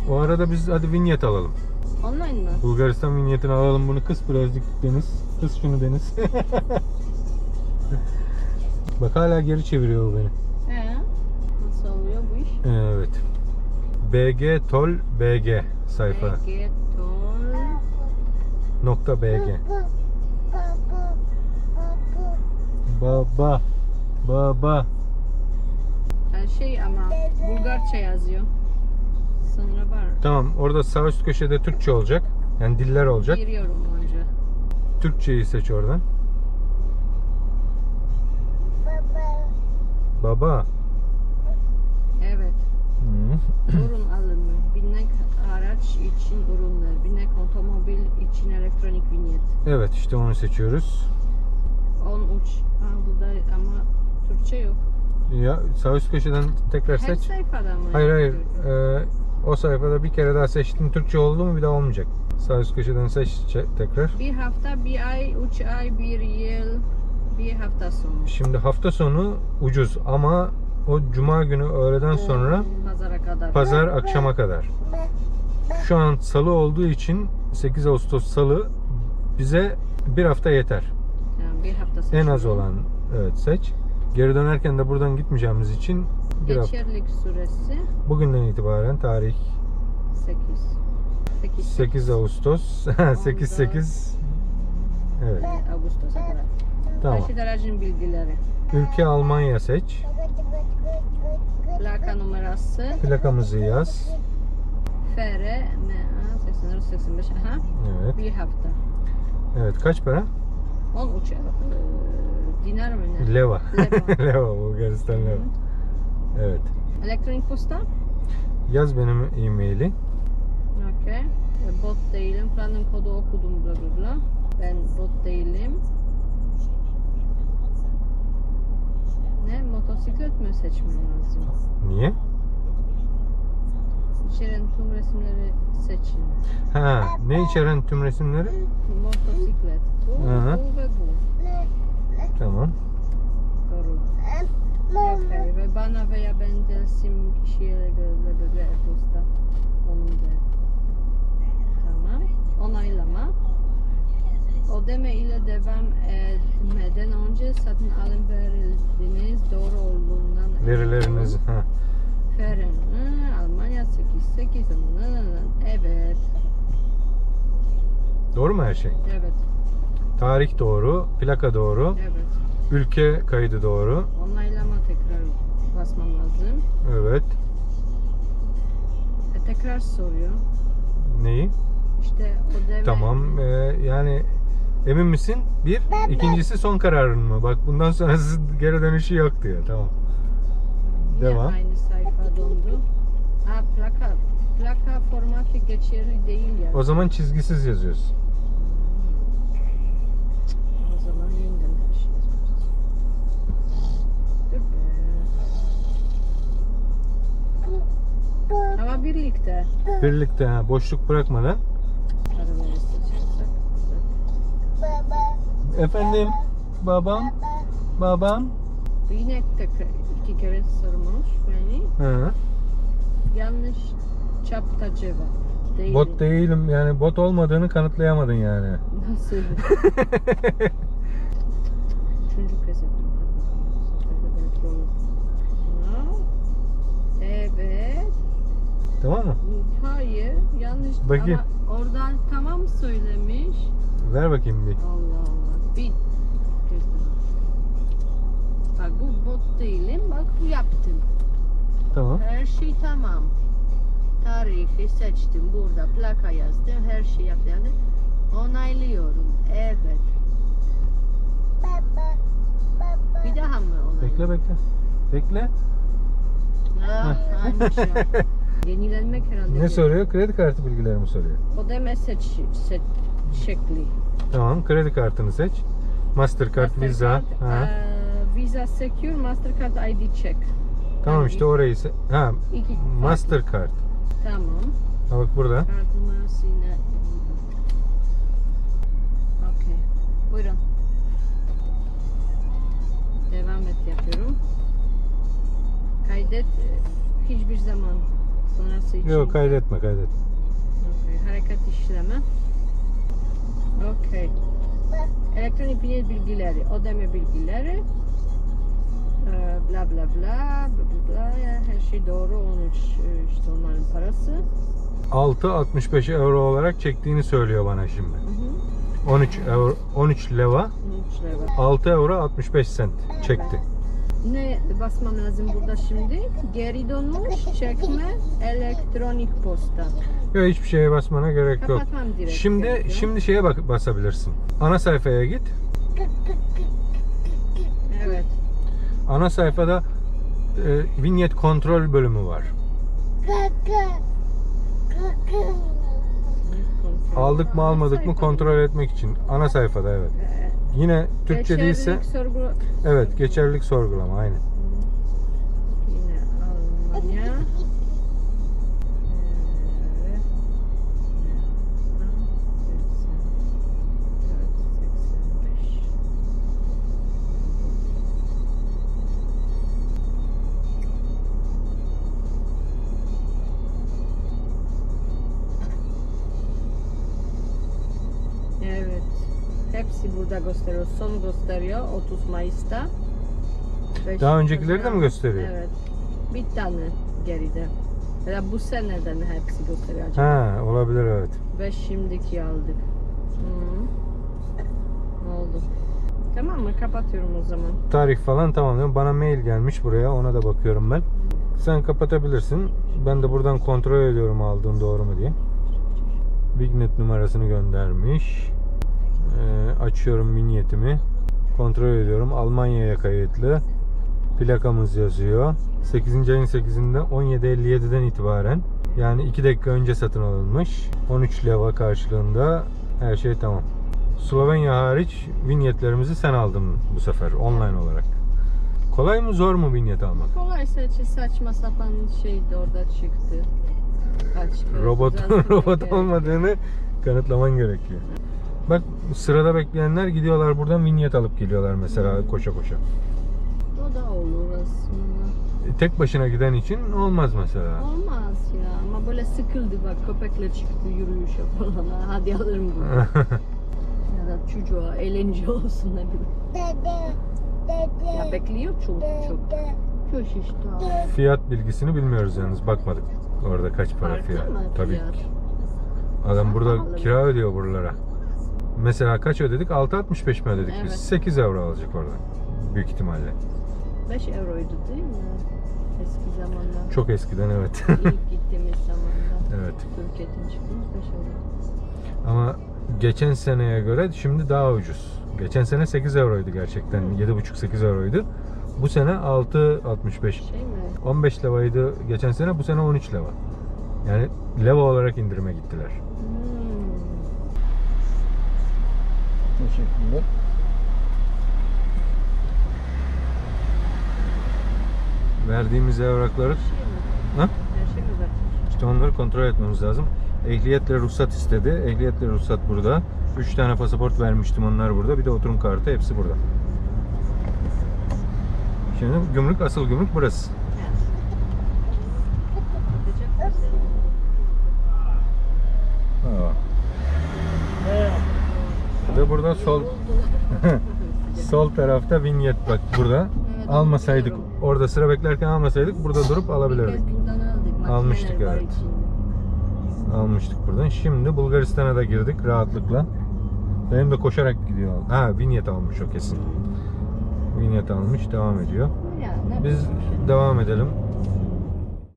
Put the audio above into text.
O arada biz hadi vinyet alalım. Online mı? Bulgaristan vinyetini alalım, bunu kıs birazcık Deniz. Kıs şunu Deniz. Bak hala geri çeviriyor o beni. Nasıl oluyor bu iş? Evet. BG Tol BG sayfa. BG Tol .bg. Baba. Baba. Şey ama Bulgarca yazıyor. Sonra var. Tamam, orada sağ üst köşede Türkçe olacak. Yani diller olacak. Giriyorum önce. Türkçeyi seç oradan. Baba. Evet. Hı. Ürün alımı. Binek araç için ürünler. Binek otomobil için elektronik vinyet. Evet, işte onu seçiyoruz. 13. Burada ama Türkçe yok. Ya sağ üst köşeden tekrar Her seç. sayfada mı? Hayır. O sayfada bir kere daha seçtin. Türkçe oldu mu bir daha olmayacak. Sağ üst köşeden seç tekrar. Bir hafta, bir ay, 3 ay, bir yıl, bir hafta sonu. Şimdi hafta sonu ucuz ama o cuma günü öğleden sonra Pazara kadar. pazar akşama kadar. Şu an salı olduğu için 8 Ağustos salı bize bir hafta yeter. Yani bir hafta En sonu. az olan evet seç. Geri dönerken de buradan gitmeyeceğimiz için bir hafta. Geçerlilik süresi Bugünden itibaren tarih 8 Ağustos 8 evet. Ağustos'a kadar. Tamam. Taşıt aracın bilgileri. Ülke Almanya seç. Plaka numarası. Plakamızı yaz. FR MA 84 85. Aha. Evet. Bir hafta. Evet, kaç para? 13 dinar mı ne? Leva. Leva. Leva, Bulgaristan leva. Evet. Elektronik posta. Yaz benim e-maili. Okey. Bot değilim. Planın kodu okudum bla bla bla. Ben bot değilim. Ne? Motosiklet mi seçmem lazım? Niye? İçeren tüm resimleri seçin. Ha, ne içeren tüm resimleri? Motosiklet. Bu, Hı hı. bu ve bu. Tamam. Doğru. Okay. Ve bana veya bendelsim kişiye göre e-posta. Onun da. Tamam. Onaylama. Ödeme ile devam etmeden önce satın alım verildiniz doğru olduğundan Verileriniz. Ha. Feren Almanya 88 evet. Doğru mu her şey? Evet. Tarih doğru, plaka doğru, Evet. ülke kaydı doğru. Onaylama tekrar basmam lazım. Evet. Tekrar soruyor. Neyi? İşte ödeme. Tamam. Yani emin misin? Bir. İkincisi son kararın mı? Bak bundan sonrası geri dönüşü yok diyor. Tamam. Niye Devam. aynı sayfa dondu? Ha plaka formatı geçerli değil ya. O zaman çizgisiz yazıyorsun. O zaman yeniden her şey yazıyoruz. Dur be. Ama birlikte. Birlikte ha, boşluk bırakmadan. Araları seçersek. Efendim, babam. Yine tekrar 2 kere sormuş beni. Hı. Yanlış çapta cevap. Değilim. Bot değilim, yani bot olmadığını kanıtlayamadın yani. Nasıl? Üçüncü kez yaptım. Şöyle belki olur. Ha, evet. Tamam mı? Hayır. Yanlış. Bakayım. Ama oradan tamam söylemiş. Ver bakayım bir. Allah Allah. Bir kez daha. Bak bu bot değilim. Bak bu yaptım. Tamam. Her şey tamam. Tarihi seçtim. Burada plaka yazdım. Her şey yaptım. Onaylıyorum. Evet. Bir daha mı onaylıyorum? Bekle. Aynı şey. Yenilenmek herhalde. Ne soruyor? Kredi kartı bilgilerimi soruyor. Ödeme şekli. Tamam, kredi kartını seç. Mastercard, Visa. Ha. Visa Secure, Mastercard ID check. Tamam işte orayı ha, İki Mastercard. Tamam. Ha bak burada. Kartımız yine. Okey. Buyurun. Devam et yapıyorum. Kaydet hiçbir zaman Sonrası için. Yok, kaydetme. Okay. Hareket işleme. Okay. Elektronik vinyet bilgileri, ödeme bilgileri. Bla bla bla bla, her şey doğru. 13 işte onların parası. 6.65 euro olarak çektiğini söylüyor bana şimdi. 13 leva. 13 lira. 6 euro 65 sent çekti. Ne basmam lazım burada şimdi? Geri dönüş, çekme, elektronik posta. Yok, hiçbir şeye basmana gerek yok. Kapatmam direkt. Şimdi şeye basabilirsin. Ana sayfaya git. Evet. Ana sayfada vinyet kontrol bölümü var. Aldık mı almadık mı kontrol etmek için. Ana sayfada, evet. Yine Türkçe değilse evet, geçerlilik sorgulama aynı. Yine Almanya. Evet. Hepsi burada gösteriyor. Son gösteriyor 30 Mayıs'ta. Daha öncekileri de mi gösteriyor? Evet. Bir tane geride. Ya da bu seneden hepsi gösteriyor acaba. Ha, olabilir, evet. Ve şimdiki aldık. Oldu. Tamam mı? Kapatıyorum o zaman. Tarih falan tamam. Bana mail gelmiş buraya. Ona da bakıyorum ben. Sen kapatabilirsin. Ben de buradan kontrol ediyorum aldığın doğru mu diye. Vignet numarasını göndermiş. Açıyorum vinyetimi. Kontrol ediyorum. Almanya'ya kayıtlı. Plakamız yazıyor. 8. ayın 8'inde 17.57'den itibaren, yani 2 dakika önce satın alınmış. 13 leva karşılığında her şey tamam. Slovenya hariç vinyetlerimizi sen aldın bu sefer online olarak. Kolay mı zor mu vinyet almak? Kolay, saçma sapan şey de orada çıktı. Robot olmadığını kanıtlaman gerekiyor. Bak, sırada bekleyenler gidiyorlar buradan vinyet alıp geliyorlar mesela koşa koşa. O da olur aslında. Tek başına giden için olmaz mesela. Olmaz ya, ama böyle sıkıldı bak, köpekle çıktı yürüyüşe falan. Hadi alırım bunu. Ya da çocuğa eğlence olsun, ne bileyim. Ya bekliyor çok. Köş işte. Fiyat bilgisini bilmiyoruz yalnız, bakmadık. Orada kaç para Farklı fiyat? mı Tabii. fiyat? Adam burada Pahalı. kira ödüyor buralara. Mesela kaç ödedik? 6.65 mi ödedik biz? Evet. 8 euro alacak orada. Büyük ihtimalle. 5 euroydu değil mi? Eski zamanlar. Çok eskiden, evet. İlk gittiğimiz zamanlar. Evet. Türkiye'den çıktığımız 5 euro. Ama geçen seneye göre şimdi daha ucuz. Geçen sene 8 euroydu gerçekten. 7,5-8 euroydu. Bu sene 6.65. Şey mi? 15 levaydı geçen sene, bu sene 13 leva. Yani leva olarak indirime gittiler. Teşekkürler. Verdiğimiz evrakları, Şey mi? ha? Her şey güzel. İşte onları kontrol etmemiz lazım. Ehliyetle ruhsat istedi. Ehliyetle ruhsat burada. 3 tane pasaport vermiştim, onlar burada. Bir de oturum kartı, hepsi burada. Şimdi gümrük, asıl gümrük burası. Ve burada sol tarafta vinyet, bak burada. Evet, Almasaydık, biliyorum. orada sıra beklerken almasaydık burada durup alabilirdik. Bir kez buradan aldık. Almıştık, Makineler var evet. içinde. Almıştık buradan. Şimdi Bulgaristan'a da girdik rahatlıkla. Benim de koşarak gidiyor. Ha, vinyet almış o kesin. Vinyet almış, devam ediyor. Ya, ne Biz bileyim. devam edelim.